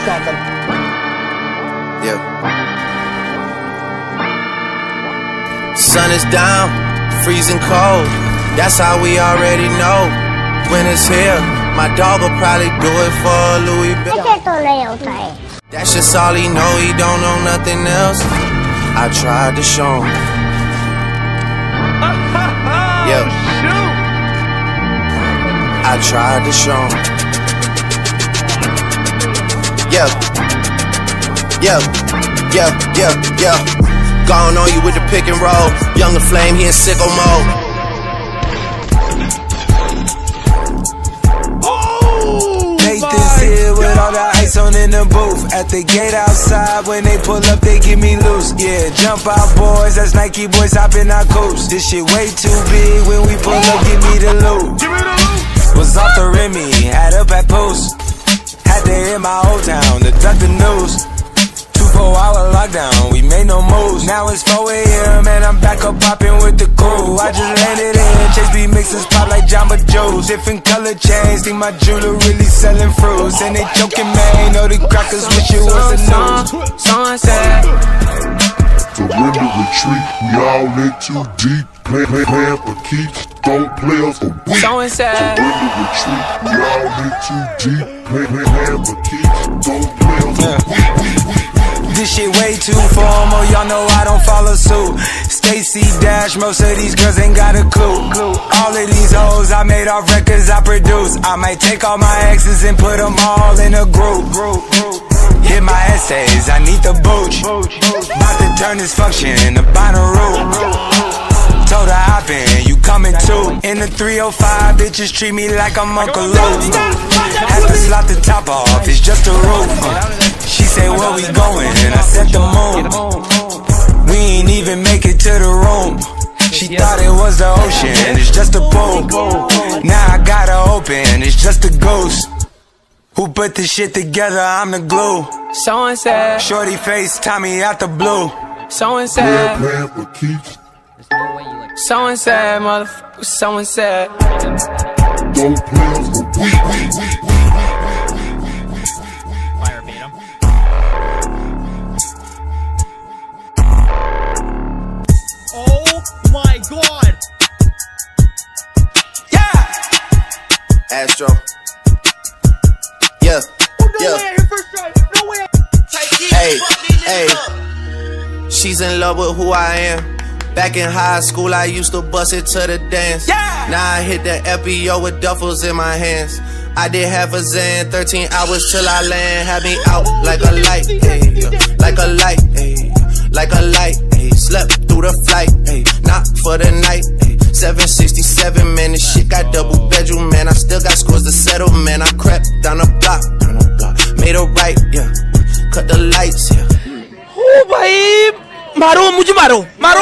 Yeah. Sun is down, freezing cold. That's how we already know. Winter's here. My dog will probably do it for Louis Bill. That's just all he know. He don't know nothing else. I tried to show him. Yeah. I tried to show him. Yeah. Gone on you with the pick and roll. Younger flame, he in sicko mode. Nathan's here with all the ice on in the booth. At the gate outside, when they pull up, they give me loose. Yeah, jump out, boys. That's Nike boys hopping our coast. This shit way too big. When we pull up, give me the loot. Was off the Remy, had up at post. Had to hit my old town to duck the news. 24-hour lockdown, we made no moves. Now it's 4 AM and I'm back up popping with the crew. I just landed in, Chase B mixes pop like Jamba Joe's. Different color chains, think my jeweler really selling fruits. And they joking, man, know the crackers wish it was a news. Sunset. Surrender retreat, we all in too deep. Plan for keeps, don't play us a week. Surrender retreat, we all in too deep. Plan for keeps, don't play us a week. This shit way too formal, y'all know I don't follow suit. Stacy Dash, most of these girls ain't got a clue. All of these hoes I made off records I produce. I might take all my exes and put them all in a group. Hit my essays, I need the booch. About to turn this function into binary. Told her hop in, you coming too. In the 305, bitches treat me like I'm Uncle Luke. Had to slot the top off, it's just a roof. She said, where we going? And I said the moon. We ain't even make it to the room. She thought it was the ocean, it's just a pool. Now I gotta open, it's just a ghost. Who put this shit together? I'm the glue. Someone said, shorty face, Tommy out the blue. Someone said, Plan for keeps. someone said, motherfucker, someone said. Don't play us a week. Oh my god! Yeah! Astro. Yeah. No way! Hey. She's in love with who I am. Back in high school, I used to bust it to the dance. Yeah! Now I hit the FBO with duffels in my hands. I did half a Zan, 13 hours till I land. Had me out like a light, ayy, like a light, ayy, like a light, ayy. Slept through the flight, ayy, not for the night, ayy. 767, man, this shit got double bedroom, man. I still got scores to settle, man. I crept down the block, made a right, yeah. Cut the lights, yeah. Oh, bhai, maro, mujhe maro.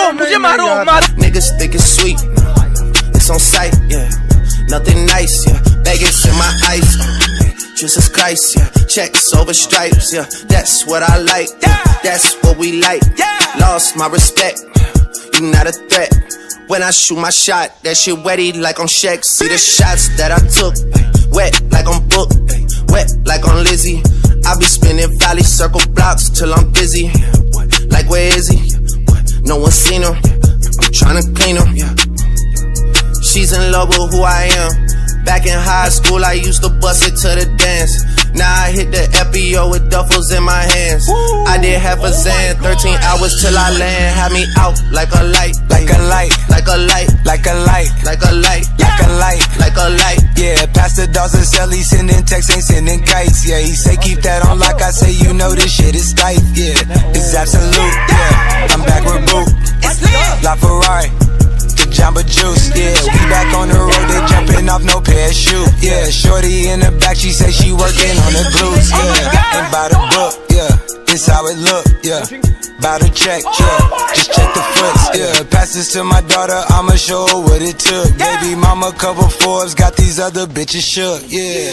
Niggas think it's sweet, it's on sight, yeah. Nothing nice, yeah. Vegas in my ice, Jesus Christ, yeah. Checks over stripes, yeah. That's what I like, yeah. That's what we like, yeah. Lost my respect, you not a threat. When I shoot my shot, that shit wetty like on Shaq. See the shots that I took, wet like on Book, wet like on Lizzie. I be spinning valley circle blocks till I'm busy. Like where is he? No one seen him. I'm tryna clean him. She's in love with who I am. Back in high school, I used to bust it to the dance. Now I hit the FBO with duffels in my hands. I did half a Zan, 13 hours till I land. Had me out like a light, like a light, like a light, like a light, like a light, like a light, like a light. Yeah, Pastor Dawson Sell, he sending texts, ain't sending kites. Yeah, he say keep that on like I say, you know this shit is tight. Yeah, it's absolute. Yeah, I'm back with Boot, La Ferrari, the Jamba Juice. Yeah, we back on the road, they jumping off no parachute. Yeah, shorty in the back, she say she working on the glutes. Yeah, and by the book. Yeah, it's how it look. Yeah, by the check. Yeah, just check the foots. Yeah, pass this to my daughter, I'ma show her what it took. Baby mama cover Forbes, got these other bitches shook. Yeah.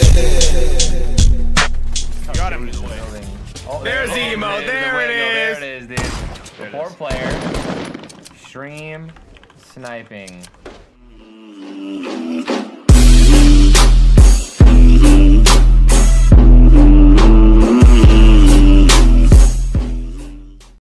Got him. There's the emote. There it is. There it is, dude. 4-player. Stream sniping.